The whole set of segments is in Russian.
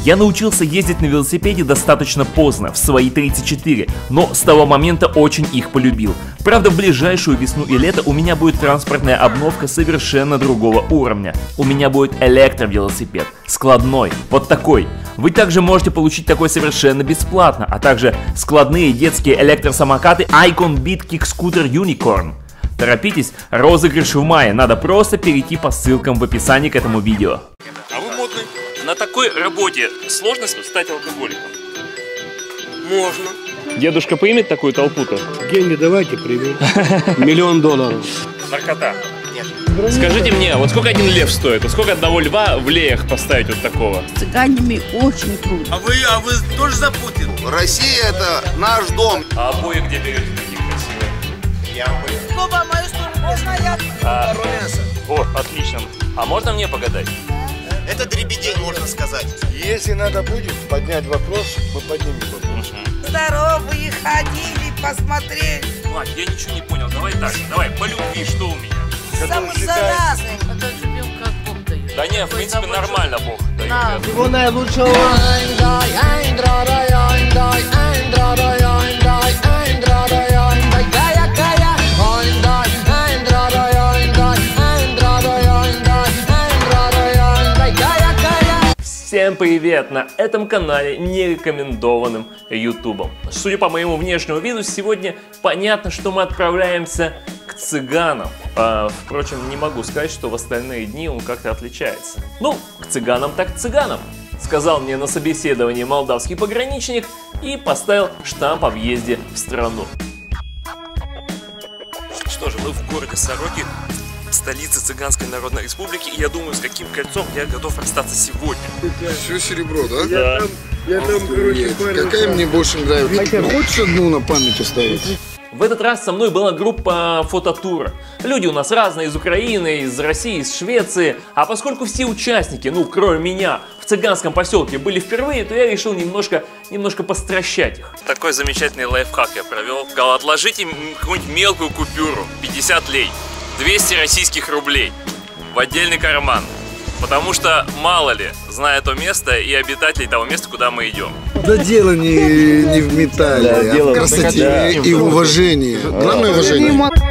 Я научился ездить на велосипеде достаточно поздно, в свои 34, но с того момента очень их полюбил. Правда, в ближайшую весну и лето у меня будет транспортная обновка совершенно другого уровня. У меня будет электровелосипед, складной, вот такой. Вы также можете получить такой совершенно бесплатно, а также складные детские электросамокаты Icon Beat Kick Scooter Unicorn. Торопитесь, розыгрыш в мае, надо просто перейти по ссылкам в описании к этому видео. А вы модный? На такой работе сложно стать алкоголиком? Можно. Дедушка примет такую толпу-то? Деньги давайте, примем. $1 миллион. Наркота. Нет. Скажите мне, вот сколько один лев стоит? Вот сколько одного льва в леях поставить вот такого? С цыганами очень трудно. А вы тоже за Путин? Россия — это наш дом. А обои где берете такие красивые? Я бы. Вова, мою сторону можно я? О, отлично. А можно мне погадать? Это дребедень, можно сказать. Если надо будет поднять вопрос, мы поднимем вопрос. Здоровые ходили, посмотрели. Мать, я ничего не понял. Давай так, давай, по любви, что у меня? Самозаразные. Это живем как Бог дает. Да не, в принципе, нормально Бог дает. На. Всего наилучшего. Всем привет! На этом канале, не рекомендованным ютубом. Судя по моему внешнему виду, сегодня понятно, что мы отправляемся к цыганам. Впрочем, не могу сказать, что в остальные дни он как-то отличается. Ну, к цыганам так к цыганам, сказал мне на собеседовании молдавский пограничник и поставил штамп о въезде в страну. Что же, мы в городе Сороки, столице Цыганской Народной Республики, и я думаю, с каким кольцом я готов расстаться сегодня. Все серебро, да? Да. Я там, короче, Какая мне больше нравится? Хочешь одну на память оставить? В этот раз со мной была группа фототура. Люди у нас разные, из Украины, из России, из Швеции. А поскольку все участники, ну кроме меня, в цыганском поселке были впервые, то я решил немножко постращать их. Такой замечательный лайфхак я провел. Сказал, отложите какую-нибудь мелкую купюру, 50 лей, 200 российских рублей в отдельный карман. Потому что, мало ли, зная то место и обитателей того места, куда мы идем. Да дело не в металле, а в красоте и уважении. Главное уважение.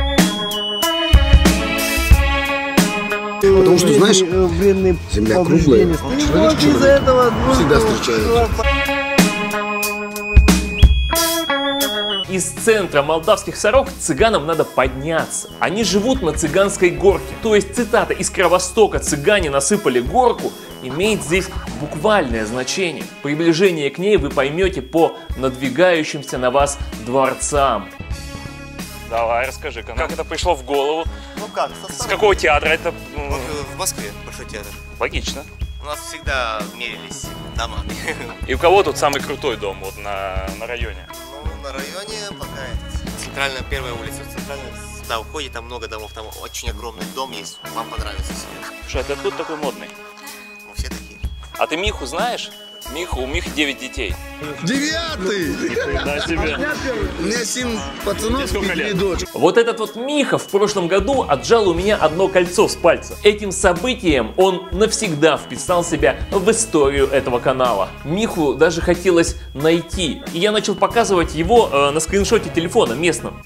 Потому что, знаешь, земля круглая, человек всегда встречается. Из центра молдавских Сорок цыганам надо подняться. Они живут на цыганской горке. То есть цитата из Кровостока «цыгане насыпали горку» имеет здесь буквальное значение. Приближение к ней вы поймете по надвигающимся на вас дворцам. Давай, расскажи-ка, как это пришло в голову? Ну как? С какого театра это? В Москве Большой театр. Логично. У нас всегда мерились домами. И у кого тут самый крутой дом вот на районе? Ну, на районе пока центральная первая улица, центральная, да, уходит, там много домов, там очень огромный дом есть, вам понравится себе. Что, ты откуда такой модный? Ну, все такие. А ты Миху знаешь? У Михи 9 детей. 9-й! Да, тебе. У меня 7 пацанов и 3 дочки. Вот этот вот Миха в прошлом году отжал у меня одно кольцо с пальца. Этим событием он навсегда вписал себя в историю этого канала. Миху даже хотелось найти, и я начал показывать его на скриншоте телефона местном.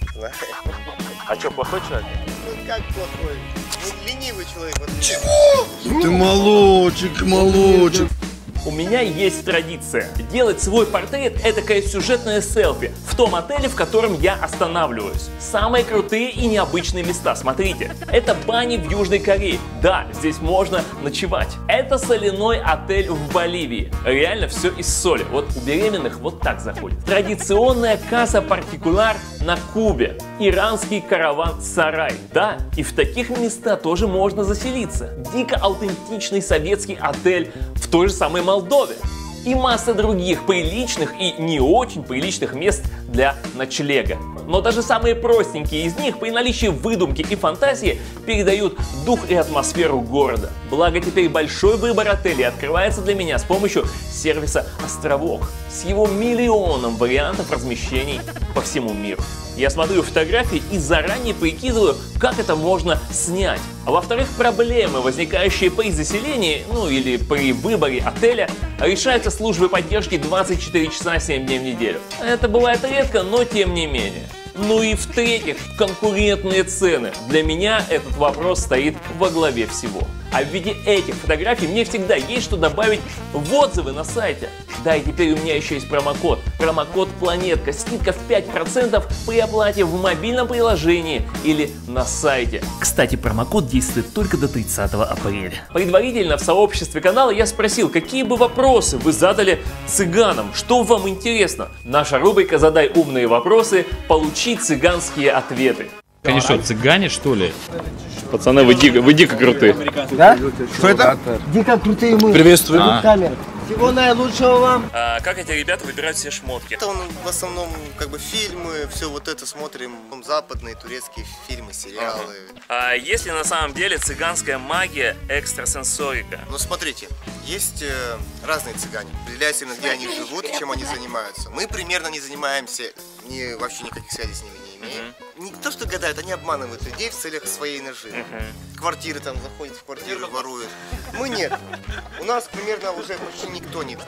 А что, плохой человек? Ну как плохой? Ну, ленивый человек. Вот. Чего? Ты молочек. У меня есть традиция делать свой портрет этакое сюжетное селфи в том отеле, в котором я останавливаюсь. Самые крутые и необычные места, смотрите. Это бани в Южной Корее. Да, здесь можно ночевать. Это соляной отель в Боливии. Реально все из соли. Вот у беременных вот так заходит. Традиционная каса партикуляр на Кубе. Иранский караван-сарай. Да, и в таких местах тоже можно заселиться. Дико аутентичный советский отель в той же самой Молдове. И масса других приличных и не очень приличных мест для ночлега. Но даже самые простенькие из них при наличии выдумки и фантазии передают дух и атмосферу города. Благо теперь большой выбор отелей открывается для меня с помощью сервиса Островок с его миллионом вариантов размещений по всему миру. Я смотрю фотографии и заранее прикидываю, как это можно снять. А во-вторых, проблемы, возникающие при заселении, ну или при выборе отеля, решаются службой поддержки 24 часа 7 дней в неделю. Это бывает редко, но тем не менее. Ну и в-третьих, конкурентные цены. Для меня этот вопрос стоит во главе всего. А в виде этих фотографий мне всегда есть что добавить в отзывы на сайте. Да, и теперь у меня еще есть промокод. Промокод Планетка. Скидка в 5% при оплате в мобильном приложении или на сайте. Кстати, промокод действует только до 30 апреля. Предварительно в сообществе канала я спросил, какие бы вопросы вы задали цыганам, что вам интересно. Наша рубрика «Задай умные вопросы», получи цыганские ответы. Они что, цыгане, что ли? Пацаны, вы дико крутые. Да? Что это? Дико крутые мы. Приветствую. Камера. Всего наилучшего вам. Как эти ребята выбирают все шмотки? Это в основном как бы фильмы, все вот это смотрим, западные, турецкие фильмы, сериалы. А есть ли на самом деле цыганская магия, экстрасенсорика? Но смотрите, есть разные цыгане. Определяется, где они живут, чем они занимаются. Мы примерно не занимаемся, вообще никаких связей с ними не имеем. Не то, что гадают, они обманывают людей в целях своей наживы. Квартиры там заходят, в квартиры воруют. Мы нет. У нас примерно уже почти никто не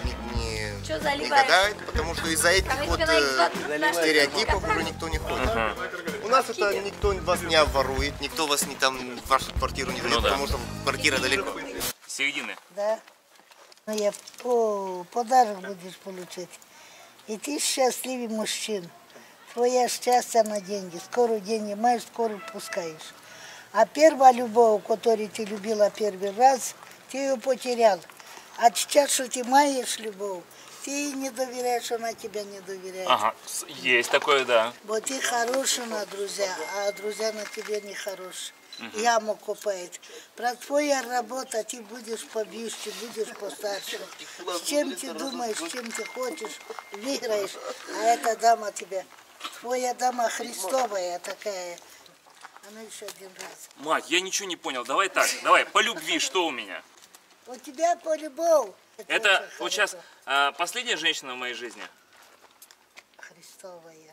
гадает, потому что из-за этих вот стереотипов уже никто не ходит. У нас это никто вас не обворует, никто вас не там в вашу квартиру не дает, потому что квартира далеко. С середины. Да. Но я подарок будешь получить. И ты счастливый мужчина. Твое счастье на деньги. Скоро деньги маешь, скоро пускаешь. А первая любовь, которую ты любила первый раз, ты ее потерял. А сейчас, что ты маешь любовь, ты не доверяешь, она тебя не доверяет. Ага, есть такое, да. Вот ты хороший на друзья, а друзья на тебе не хорошие. Яму копает. Про твою работу ты будешь побольше, будешь постарше. С чем ты думаешь, чем ты хочешь, выиграешь. А эта дама тебе, твоя дама Христовая такая. Она еще один раз. Мать, я ничего не понял. Давай так, давай, по любви, что у меня? У тебя по любовь. Это вот сейчас последняя женщина в моей жизни? Христовая.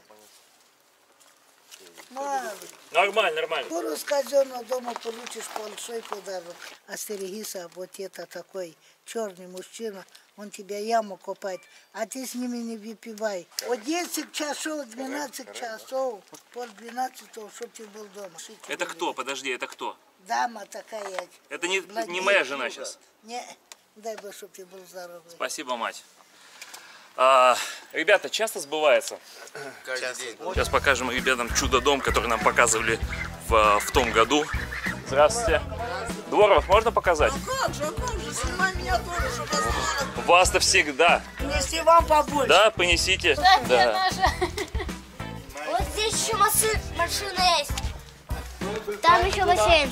Мало. Нормально, нормально. Скоро с казенного дома получишь большой подарок. Остерегись, вот это такой черный мужчина, он тебя яму копает, а ты с ними не выпивай. От 10 часов, 12 часов, пол 12, чтобы ты был дома. Это кто? Подожди, это кто? Дама такая. Это не моя жена сейчас? Не, дай Бог, чтобы ты был здоровый. Спасибо, мать. Ребята, часто сбывается? Каждый день. Сейчас покажем ребятам чудо-дом, который нам показывали в том году. Здравствуйте. Дворов можно показать? Как же, снимай меня тоже, чтобы я знала. Вас-то всегда. Принести вам побольше. Да, понесите. Да. Вот здесь еще машина есть. Там еще бассейн.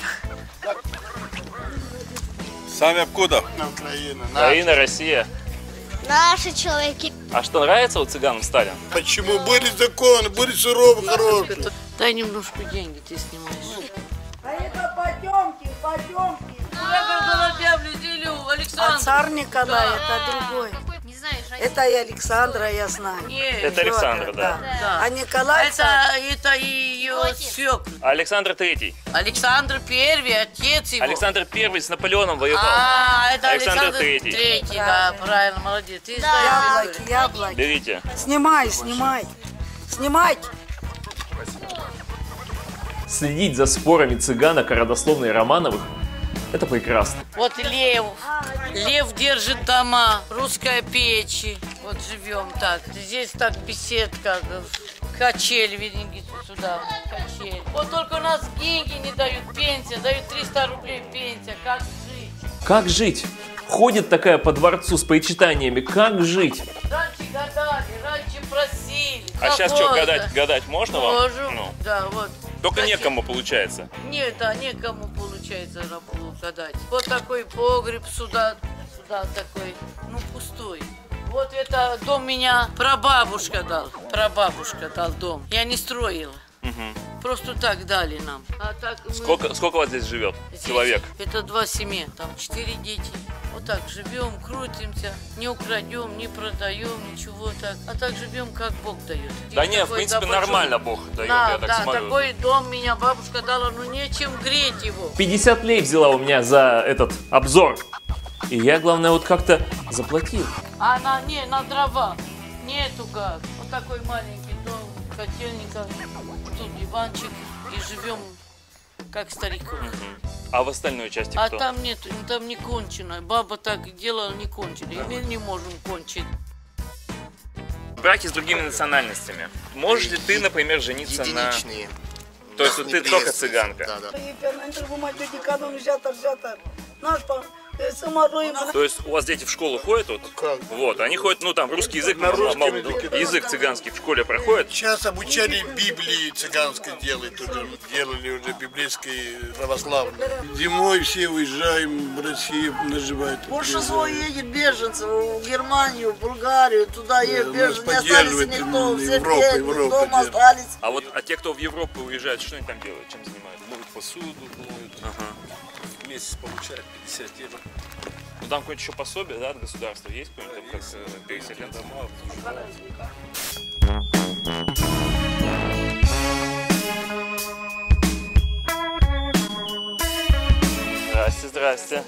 Сами откуда? Украина, Россия. Наши человеки. А что, нравится вот цыганам стали? Почему? Были законы, были суровые, хорошие. Дай немножко деньги, ты снимаешь. А это потемки, потемки. Голубя влюбили у Александра. А царь Николай, это другой. Не знаешь, Это и Александра, я знаю. Нет. Это Александра, да. Да. А Николай Это ее свекр. Александр III. Александр Первый, отец его. Александр I с Наполеоном воевал. Это Александр Александр III. Третий, да, правильно, молодец. Ты знаешь. яблоки, яблоки. Берите. Снимай, снимай. Снимай. Следить за спорами цыганок о родословной Романовых – это прекрасно. Вот Лев. Лев держит дома, русская печь. Вот живем так. Здесь так беседка, качель, видите, сюда, качель. Вот только у нас деньги не дают, пенсия, дают 300 рублей пенсия. Как жить? Как жить? Ходит такая по дворцу с причитаниями. Как жить? Раньше гадали, раньше просили. А сейчас что, гадать можно вам? Можем, Ну. да, вот. Только Кстати, некому получается. Нет, да, некому получается гадать. Вот такой погреб сюда такой, ну пустой. Вот это дом меня прабабушка дал дом. Я не строила. Просто так дали нам. А так мы... Сколько у вас здесь живет Здесь человек? Это 2 семьи, там 4 дети. Вот так живем, крутимся, не украдем, не продаем, ничего так. А так живем, как Бог дает. Да не, в принципе, нормально Бог дает, я так смотрю. Такой дом меня бабушка дала, ну нечем греть его. 50 лей взяла у меня за этот обзор. И я, главное, вот как-то заплатил. А на дрова нету газ. Вот такой маленький дом, котельника, тут диванчик, и живем как стариков. А в остальной части А кто? там нет, там не кончено. Баба так делала, не кончили. И мы не можем кончить. Браки с другими национальностями. Можешь ли ты, например, жениться единичные. То есть вот ты только цыганка? Да, да. То есть у вас дети в школу ходят? Вот, они ходят, ну там русский язык, язык цыганский в школе проходит? Сейчас обучение Библии цыганской делают уже, делали уже библейской православной. Зимой все уезжаем в Россию, наживают. Большинство едет беженцев в Германию, в Булгарию, туда едет беженцы, не остались никто, все бедные, дома остались. А вот те, кто в Европу уезжает, что они там делают, чем занимаются? Моют посуду, моют. В месяц получают 50 евро. Ну там какое-то еще пособие, да, от государства есть какое-нибудь, как переселенцам? Здрасте, здрасте.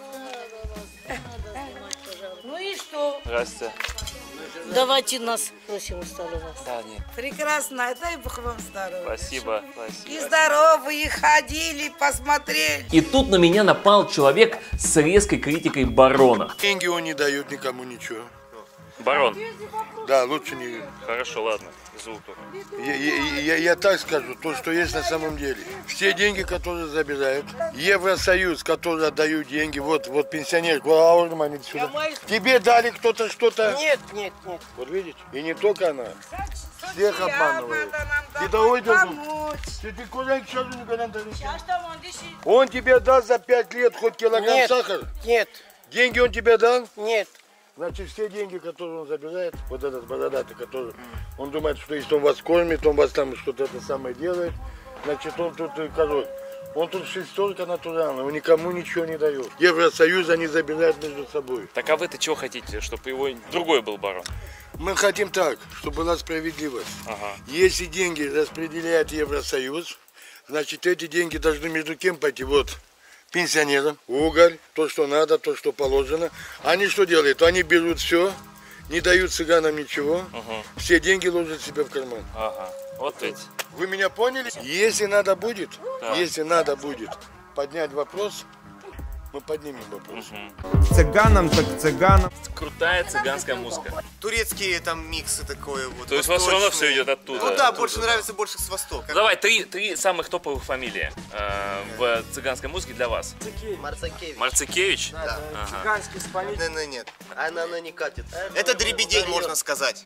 Ну и что? Здрасте. Давайте нас просим здоровья. Да, нет. Прекрасно, дай Бог вам здоровья. Спасибо, И спасибо. здоровые ходили, посмотрели. И тут на меня напал человек с резкой критикой барона. Деньги он не дает никому ничего. Барон. Да, лучше не... Хорошо, ладно, звуку. Я так скажу, то, что есть на самом деле. Все деньги, которые забирают, Евросоюз, который отдают деньги, вот пенсионер, сюда. Тебе дали кто-то что-то? Нет. Вот видите? И не только она. Всех обманывают. Ты давай должен. Ты куда к черту никогда не дадишь? Он тебе даст за 5 лет хоть килограмм сахара? Нет. Деньги он тебе дал? Нет. Значит, все деньги, которые он забирает, вот этот бородатый, который, он думает, что если он вас кормит, он вас там что-то это самое делает, значит, он тут король. Он тут шестерка натуральная, он никому ничего не дает. Евросоюз они забирают между собой. Так а вы-то чего хотите, чтобы его другой был барон? Мы хотим так, чтобы была справедливость. Если деньги распределяет Евросоюз, значит, эти деньги должны между кем пойти? Вот. Пенсионерам, уголь, то, что надо, то, что положено. Они что делают? Они берут все, не дают цыганам ничего, все деньги ложат себе в карман. Вот эти. Вы меня поняли? Если надо будет, поднять вопрос, мы поднимем вопрос. Цыганам так цыганам. Крутая цыганская музыка. Турецкие там миксы такое вот. То есть у вас все равно все идет оттуда? Ну да, больше нравится больше с востока. Давай, три самых топовых фамилии в цыганской музыке для вас. Марцинкевич. Марцинкевич? Да. Цыганский исполнитель. Нет. Она не катит. Это дребедень, можно сказать.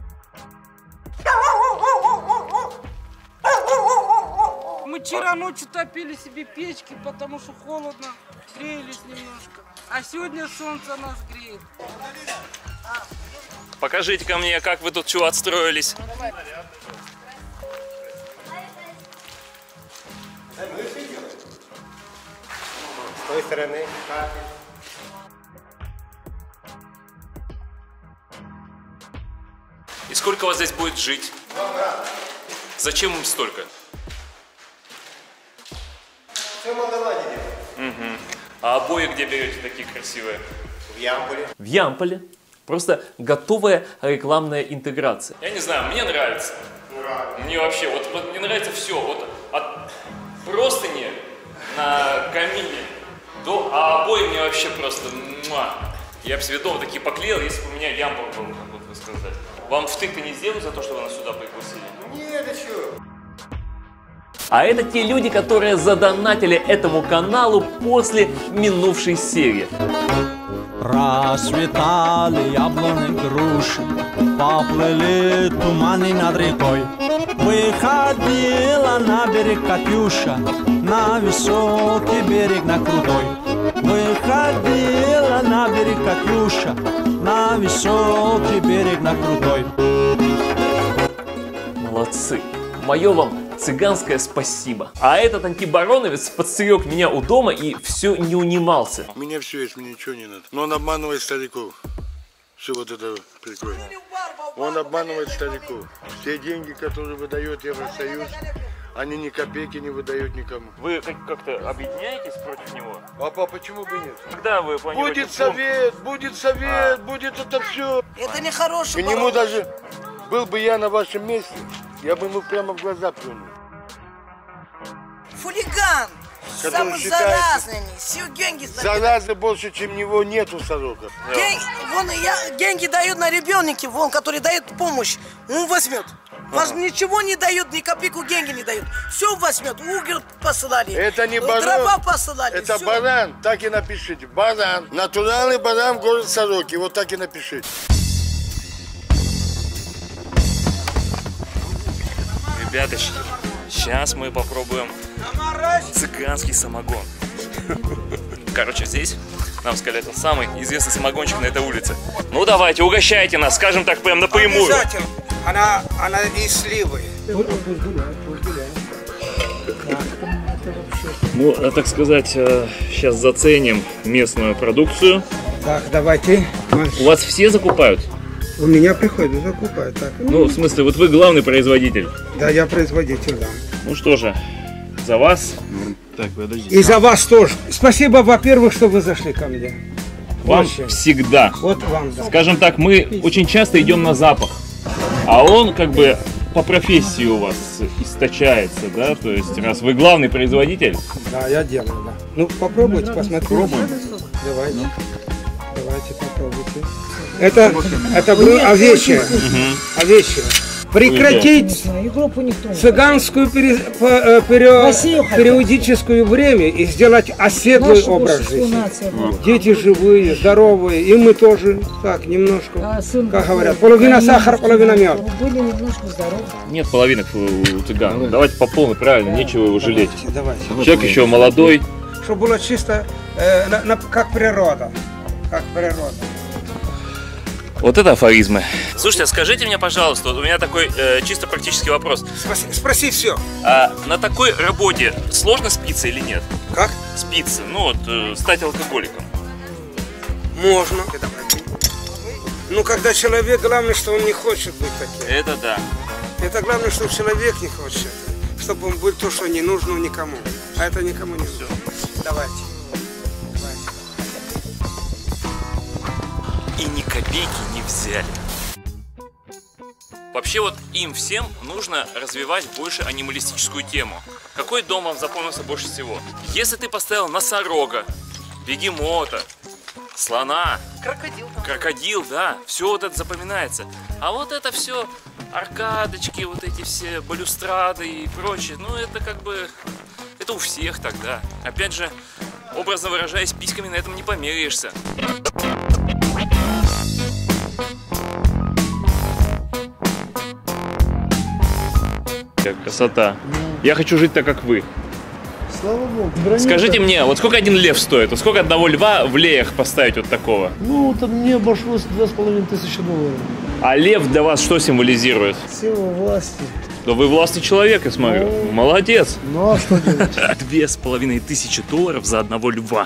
Мы вчера ночью топили себе печки, потому что холодно, греялись немножко. А сегодня солнце нас греет. Покажите-ка мне, как вы тут чего отстроились. С той стороны. И сколько вас здесь будет жить? Зачем им столько? Все молдаване делают. А обои где берете такие красивые? В Ямполе. В Ямполе. Просто готовая рекламная интеграция. Я не знаю, мне нравится. Мне вообще, вот мне нравится все. Вот от простыни на камине а обои мне вообще просто муа. Я бы себе дома такие поклеил, если бы у меня Ямпол был, как вот вы сказали. Вам втык-то не сделают за то, что вы нас сюда пригласили? Нет, а что? А это те люди, которые задонатили этому каналу после минувшей серии. Расцветали яблони, груши, поплыли туманы над рекой. Выходила на берег Катюша, на высокий берег, на крутой. Выходила на берег Катюша, на высокий берег, на крутой. Молодцы. Мое вам цыганское спасибо. А этот антибароновец подстерег меня у дома и все не унимался. У меня все есть, мне ничего не надо. Но он обманывает стариков. Все вот это прикольно. Он обманывает стариков. Все деньги, которые выдает Евросоюз, они ни копейки не выдают никому. Вы как-то объединяетесь против него? А почему бы нет? Когда вы планируете? Будет совет, будет это все. Это нехороший. К нему даже, был бы я на вашем месте, я бы ему прямо в глаза плюнул. Хулиган! Самый заразный, все деньги заразы больше, чем него нету сороков. Деньги дают на ребенке, вон, который дает помощь, он возьмет. Вас ничего не дают, ни копейку деньги не дают. Все возьмет, уголь посылали. Это не баран, дрова посылали. Это все. баран, так и напишите. Баран, натуральный баран, город Сороки, вот так и напишите. Ребяточки, сейчас мы попробуем цыганский самогон. Короче, здесь нам сказали, это самый известный самогончик на этой улице. Ну давайте, угощайте нас, скажем так, прям напрямую. Обязательно. Она из сливы. Ну, так сказать, сейчас заценим местную продукцию. Так, давайте. У вас все закупают? У меня приходят, закупают. Так. Ну, в смысле, вот вы главный производитель? Да, я производитель, да. Ну что же, за вас. Так, подождите. И за вас тоже. Спасибо, во-первых, что вы зашли ко мне. Вам Очень. всегда. Вот вам, да. Скажем так, мы очень часто идем на запах. А он как бы по профессии у вас источается, да? То есть, раз вы главный производитель. Да, я делаю, да. Ну, попробуйте, посмотрите. Пробуем. Давайте. Давайте попробуйте. Это было овечье. Овечье. Прекратить цыганскую периодическую время и сделать оседлый образ жизни. Дети живые, здоровые, и мы тоже так немножко, как говорят, половина сахара, половина мед. Нет половинок у цыган. Давайте по полной, правильно, нечего его жалеть. Давайте. Человек еще молодой. Чтобы было чисто, как природа. Как природа. Вот это афоризмы. Слушайте, скажите мне, пожалуйста, у меня такой чисто практический вопрос. Спроси все. А на такой работе сложно спиться или нет? Как? Спиться, ну вот, стать алкоголиком. Можно. Ну, когда человек, главное, что он не хочет быть таким. Это да. Это главное, что человек не хочет, чтобы он был то, что не нужно никому. А это никому не нужно. Давайте. И ни копейки не взяли. Вообще вот им всем нужно развивать больше анималистическую тему. Какой дом вам запомнился больше всего? Если ты поставил носорога, бегемота, слона, крокодил, да, все вот это запоминается. А вот это все аркадочки, вот эти все балюстрады и прочее, ну это как бы, это у всех тогда. Опять же, образно выражаясь, письками на этом не померяешься. Красота. Я хочу жить так, как вы. Слава богу. Скажите мне, вот сколько один лев стоит? Вот сколько одного льва в леях поставить вот такого? Ну, это мне обошлось $2500. А лев для вас что символизирует? Сила власти. Да вы властный человек, я смотрю. Ну, молодец. Ну, а что делать? $2500 за одного льва.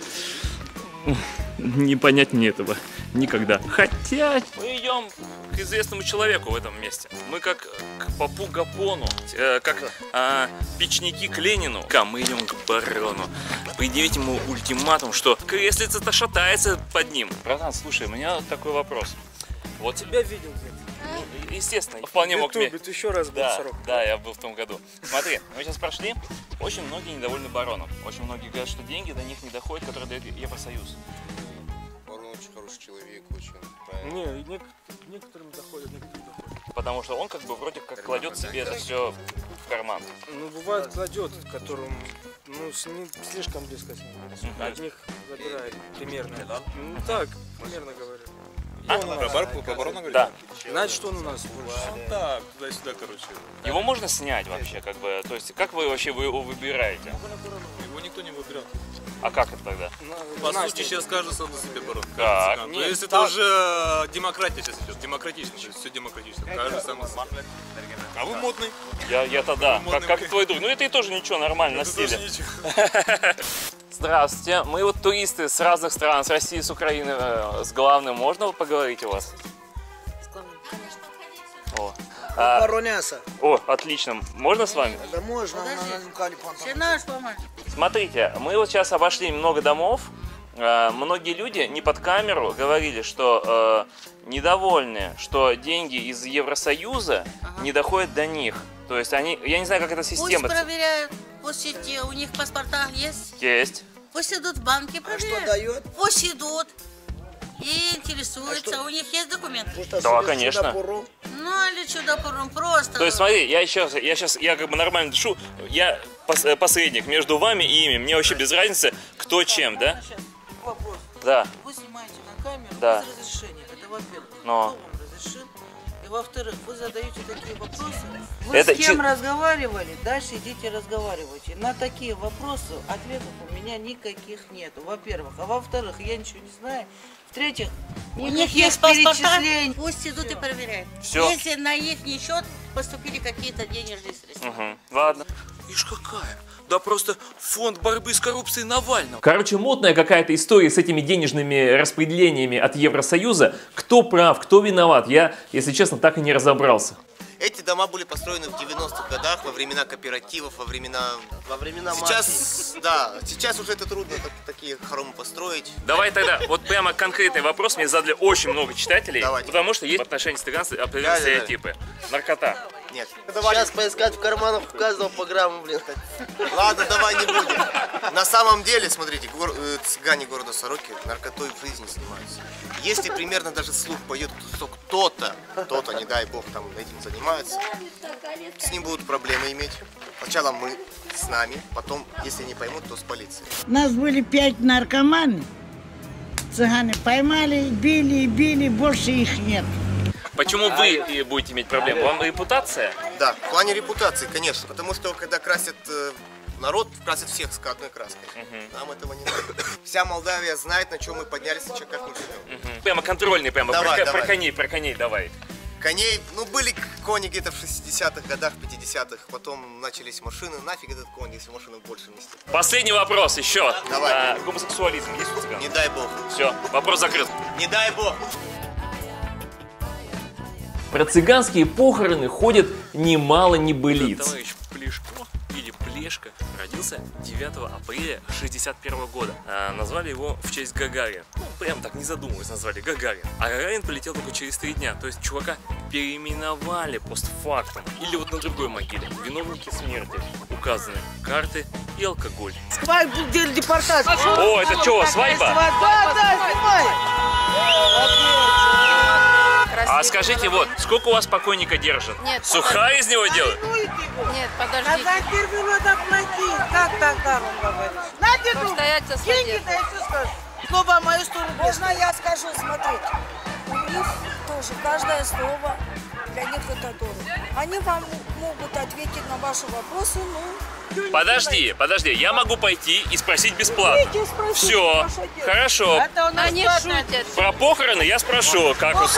Не понять мне этого никогда. Хотя мы идем к известному человеку в этом месте. Мы как к попу Гапону, как печники к Ленину. Мы идем к барону. Предъявить ему ультиматум, что креслица-то шатается под ним. Братан, слушай, у меня такой вопрос. Вот тебя видел где-то. Ну, естественно, вполне мог мне. Ты еще раз был сорок. Да, я был в том году. Смотри, мы сейчас прошли. Очень многие недовольны бароном. Очень многие говорят, что деньги до них не доходят, которые дает Евросоюз. Барон очень хороший человек, очень правильный. Не, некоторым доходят, некоторым доходят. Потому что он как бы вроде как кладет себе это все в карман. Ну, бывает кладет, которым, ну, слишком близко с ним. От них забирает примерно. Ну, так, примерно говорю. А? Про барона говоришь? Да. Значит, что он у нас? Так, туда-сюда, короче. Его можно снять вообще, как бы, то есть, как вы вообще его выбираете? Его никто не выбирал. А как это тогда? По сути, сейчас каждый сам на себе барон. Так. То есть это уже демократия сейчас идет, демократично, то есть все демократично. Каждый сам на себе. А вы модный. Я-то да. Как твой друг? Ну и ты тоже ничего, нормально, на стиле. Здравствуйте. Мы вот туристы с разных стран, с России, с Украины, с главным. Можно поговорить у вас? С главным, конечно. О. Баронесса. О, отлично. Можно с вами? Да можно. Смотрите, мы вот сейчас обошли много домов. Многие люди не под камеру говорили, что недовольны, что деньги из Евросоюза не доходят до них. То есть они, я не знаю, как эта система. Пусть проверяют, пусть у них паспорта есть. Есть. Пусть идут в банки, проверяют. Что дает? Пусть идут и интересуются, у них есть документы. Да, конечно. Ну или чудо-пурум, просто. То есть смотри, я как бы нормально дышу, я посредник между вами и ими, мне вообще без разницы, кто чем, да? Вопрос. Да. Вы снимаете на камеру Да. без разрешения, это во-первых. Но. Кто вам разрешил? И во-вторых, вы задаете такие вопросы. Вы Это с кем разговаривали, дальше идите разговаривайте. На такие вопросы ответов у меня никаких нету, во-первых. А во-вторых, я ничего не знаю. В-третьих, у них есть перечисления. Пусть идут и проверяют. Всё. Если на их счет поступили какие-то денежные средства. Угу. Ладно. Ишь какая? Да просто фонд борьбы с коррупцией Навального. Короче, мутная какая-то история с этими денежными распределениями от Евросоюза. Кто прав, кто виноват, я, если честно, так и не разобрался. Эти дома были построены в 90-х годах, во времена кооперативов, во времена сейчас, да, сейчас уже это трудно такие хоромы построить. Давай тогда, вот прямо конкретный вопрос мне задали очень много читателей. Давайте. Потому что есть в отношении цыганства определенные стереотипы. Наркота. Нет. Сейчас поискать в карманах у каждого по грамму, блин. Ладно, давай не будем. На самом деле, смотрите, цыгане города Сороки наркотой в жизни занимаются. Если примерно даже слух пойдет, что кто-то, не дай бог, там этим занимается, с ним будут проблемы иметь. Сначала мы с нами, потом, если не поймут, то с полицией. У нас были 5 наркоман, цыгане поймали, били, больше их нет. Почему вы будете иметь проблемы? Вам репутация? Да, в плане репутации, конечно. Потому что когда красят народ, красят всех с одной краской. Нам этого не надо. Вся Молдавия знает, на чем мы поднялись, и как мы живем. Прямо контрольный, прямо давай, про коней давай. Коней, ну были кони где-то в 60-х годах, 50-х, потом начались машины, нафиг этот конь, если машину больше нести. Последний вопрос еще. Давай. Гомосексуализм есть у цыган? Не дай бог. Все, вопрос закрыт. Не дай бог. Про цыганские похороны ходит немало небылиц. Товарищ Плешко, или Плешка, родился 9 апреля 1961 года. Назвали его в честь Гагарина. Ну, прям так, не задумываясь, назвали Гагарин. А Гагарин полетел только через 3 дня. То есть чувака переименовали постфактум. Или вот на другой могиле. Виновники смерти указаны карты и алкоголь. Свадьбу делали репортаж. О, это что, свадьба? Да, снимай. А скажите, вот, сколько у вас покойника держит? Нет, Сухая из него делают? Нет, подожди. А за первый надо платить. Как тогда он говорит? Надя, Обстоятельства деньги дай, все скажешь. Слово мое 100 рублей. Можно я скажу, смотрите, у них тоже каждое слово для них это дорого. Они вам могут ответить на ваши вопросы, ну... Подожди, я могу пойти и спросить бесплатно. Все, хорошо. Они шутят. Про похороны я спрошу, как вы...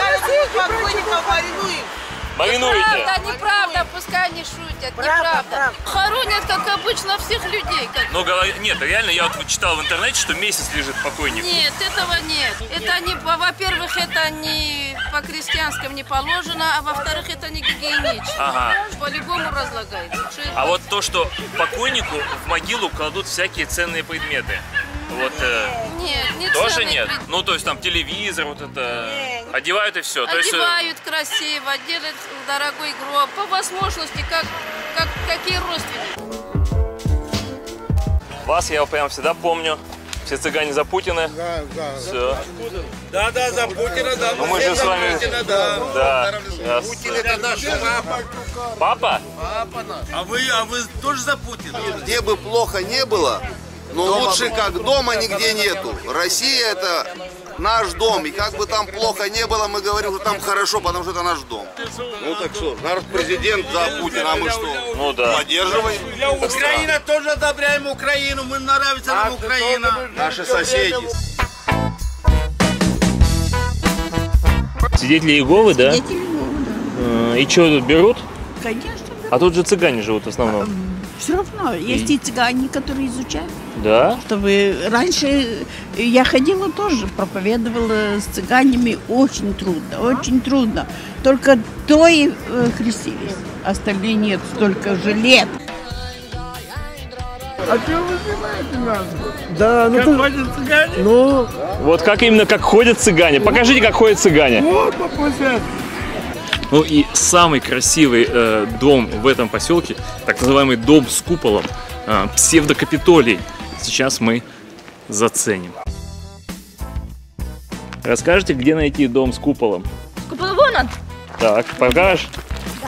Маринуете? Неправда, пускай они шутят, неправда. Хоронят, как обычно, всех людей. Ну, нет, реально, я вот читал в интернете, что месяц лежит покойник. Нет, этого нет. Это не, во-первых, это не по-крестьянскому не положено, а во-вторых, это не гигиенично. Ага. По-любому разлагается. А вот то, что покойнику в могилу кладут всякие ценные предметы. Вот, нет, тоже нет. Ну, то есть там телевизор, вот это. Одевают и все. Одевают красиво, делают дорогой гроб, по возможности, какие родственники. Вас я прям всегда помню. Все цыгане за Путина. Да. Все. Да, за Путина, да. Ну мы же с вами. Путина, да. Путин это наш папа. Папа? Папа наш. А вы тоже за Путина? Где бы плохо не было, но лучше как дома нигде нету. Россия это наш дом. И как бы там плохо не было, мы говорим, что там хорошо, потому что это наш дом. Ну так что, наш президент за Путина, а мы что? Ну да. Поддерживаем. Украина тоже одобряем Украину, мы нравится нам Украина. Наши соседи. Свидетели Иеговы, да? Свидетели Иеговы, да. И что, тут берут? Конечно. А тут же цыгане живут в основном. Все равно, есть и цыгане, которые изучают. Да? Чтобы раньше я ходила тоже, проповедовала с цыганями, очень трудно. Только трое крестились, остальные нет, столько же лет. А что вы снимаете нас? Да, ну как ходят цыгане? Ну. Вот как именно как ходят цыгане. Покажите, как ходят цыгане. Вот, попусят. Ну и самый красивый дом в этом поселке, так называемый дом с куполом, псевдокапитолий. Сейчас мы заценим. Расскажите, где найти дом с куполом? Купол вон он. Так, покажешь? Да.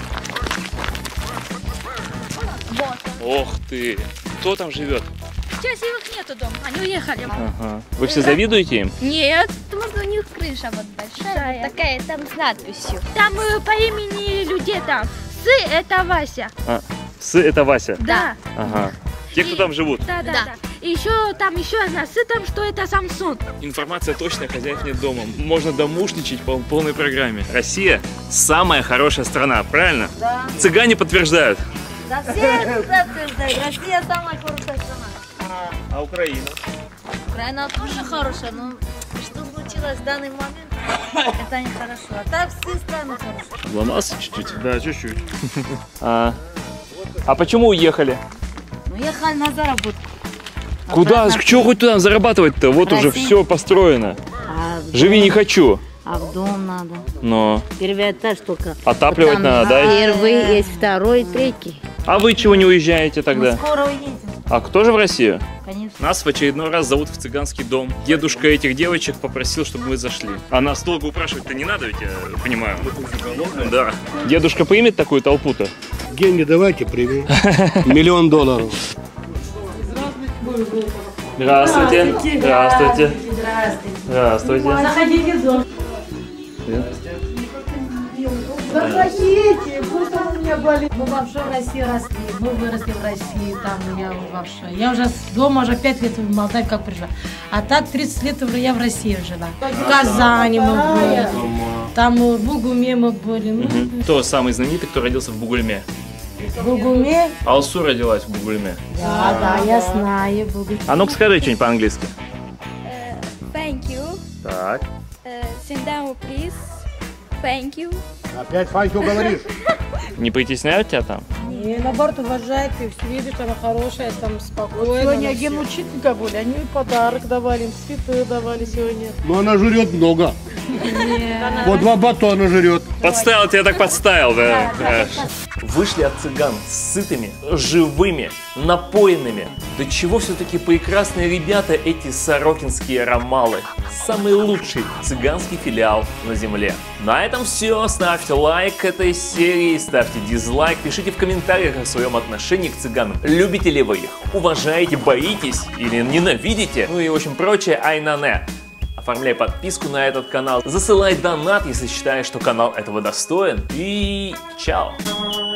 Вот. Ох ты! Кто там живет? Сейчас их нету дома, они уехали. Ага. Вы все завидуете им? Нет. Потому что у них крыша вот большая, вот такая, там с надписью. Там по имени людей там. Сы это Вася. Сы это Вася? Да. Ага. Те, кто там живут? Да. И еще там еще одна Сы там, что это Самсун. Информация точная, хозяев нет дома. Можно домушничать по полной программе. Россия самая хорошая страна, правильно? Да. Цыгане подтверждают. Да все подтверждают. Россия самая хорошая страна. А Украина? Украина тоже хорошая, но что случилось в данный момент, это нехорошо. А так все страны хорошие. Ломался чуть-чуть? Да, чуть-чуть. А почему уехали? Уехали на заработку. Куда? Чего хоть туда зарабатывать-то? Вот уже все построено. Живи не хочу. А в дом надо. Но. Первый этаж только. Отапливать надо, да? Первый, есть второй, третий. А вы чего не уезжаете тогда? Мы скоро уедем. А кто же в Россию? Конечно. Нас в очередной раз зовут в цыганский дом. Дедушка этих девочек попросил, чтобы мы зашли. А нас долго упрашивать-то не надо, ведь я понимаю. Да. Дедушка примет такую толпу-то? Деньги давайте примем. $1 миллион. Здравствуйте. Здравствуйте. Здравствуйте. Заходите в дом. Заходите, просто у меня болит. Мы вообще в России росли, мы выросли в России, там у меня вообще. Я уже дома уже 5 лет в Молдавии как пришла. А так 30 лет я в России жила. В Казани мы были, там в Бугуме мы были. Кто самый знаменитый, кто родился в Бугульме? В Бугуме? Алсу родилась в Бугульме. Да, я знаю Бугульме. А ну-ка скажи что-нибудь по-английски. Thank you. Так. Sit down, please. Thank you. Опять фаньку говоришь? Не притесняют тебя там? Не, наоборот, уважает, ты все видишь, она хорошая, там спокойная. Сегодня один учителька были, они подарок давали, им цветы давали сегодня. Но она жрет много. По 2 батона жрет. Подставил, тебя так подставил, да? Вышли от цыган сытыми, живыми, напоенными. До чего все-таки прекрасные ребята эти сорокинские ромалы. Самый лучший цыганский филиал на земле. На этом все. Ставьте лайк этой серии, ставьте дизлайк, пишите в комментариях о своем отношении к цыганам. Любите ли вы их? Уважаете, боитесь или ненавидите? Ну и в общем прочее, айнане. Оформляй подписку на этот канал, засылай донат, если считаешь, что канал этого достоин. И чао!